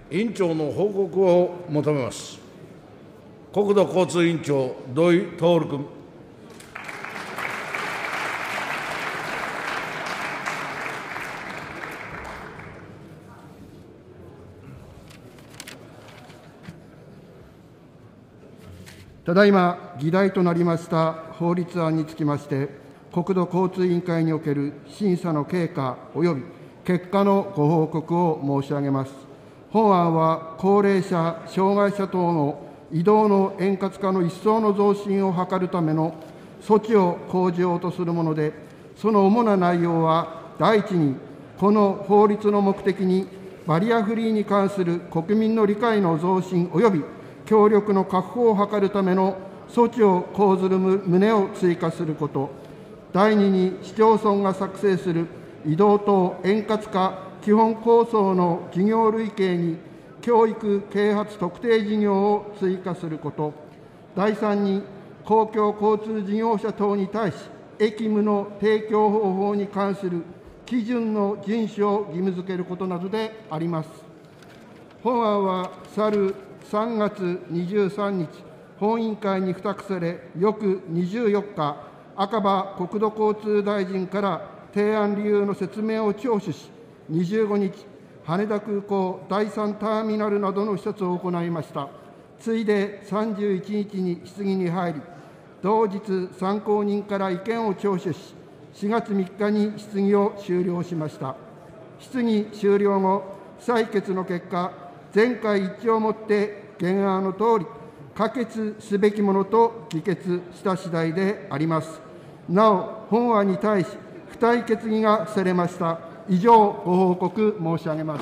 委員長の報告を求めます。国土交通委員長、土井徹君。 ただいま議題となりました法律案につきまして、国土交通委員会における審査の経過及び結果のご報告を申し上げます。本案は高齢者、障害者等の移動の円滑化の一層の増進を図るための措置を講じようとするもので、その主な内容は、第一に、この法律の目的にバリアフリーに関する国民の理解の増進及び協力の確保を図るための措置を講ずる旨を追加すること。第二に、市町村が作成する移動等円滑化基本構想の事業類型に、教育啓発特定事業を追加すること。第三に、公共交通事業者等に対し、役務の提供方法に関する基準の遵守を義務づけることなどであります。本案は去る3月23日、本委員会に付託され、翌24日、赤羽国土交通大臣から提案理由の説明を聴取し、25日、羽田空港第3ターミナルなどの視察を行いました。次いで31日に質疑に入り、同日、参考人から意見を聴取し、4月3日に質疑を終了しました。質疑終了後、採決の結果、全会一致をもって原案のとおり、可決すべきものと議決した次第であります。なお、本案に対し、付帯決議がされました。以上、ご報告申し上げます。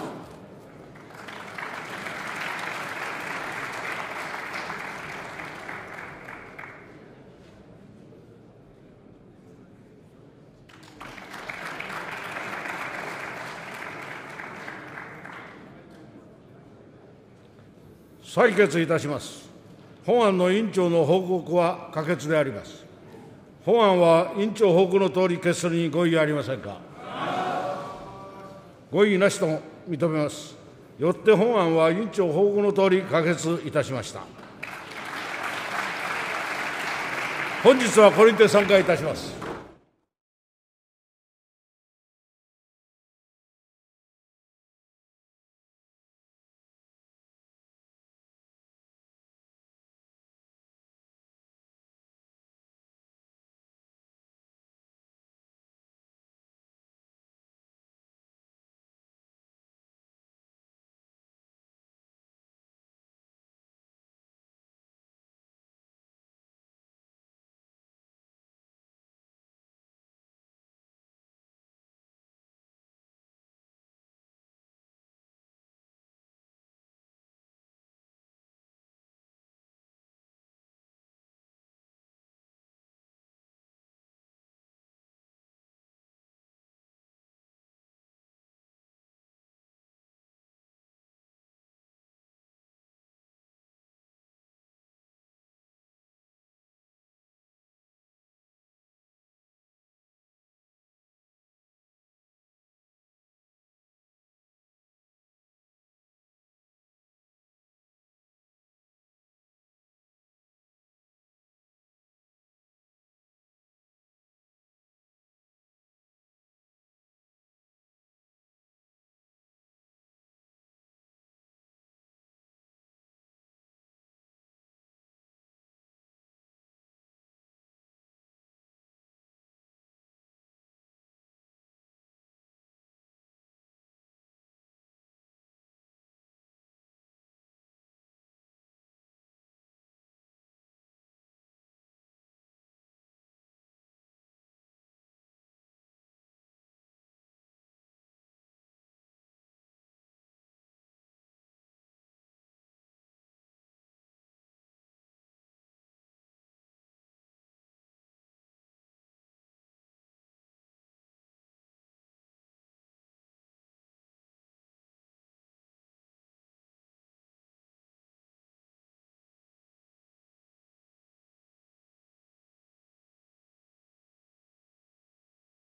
採決いたします。本案の委員長の報告は可決であります。本案は委員長報告のとおり決するにご異議ありませんか。ご異議なしと認めます。よって本案は委員長報告のとおり可決いたしました。本日はこれにて散会いたします。